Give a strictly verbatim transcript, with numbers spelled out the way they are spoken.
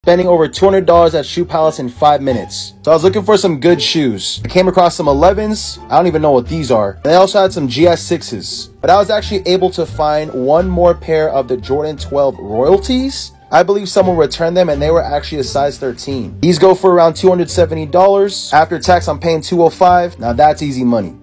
spending over two hundred dollars at Shoe Palace in five minutes. So I was looking for some good shoes. I came across some elevens. I don't even know what these are. And they also had some G S sixes. But I was actually able to find one more pair of the Jordan twelve Royalties. I believe someone returned them and they were actually a size thirteen. These go for around two hundred seventy dollars. After tax, I'm paying two hundred five dollars. Now that's easy money.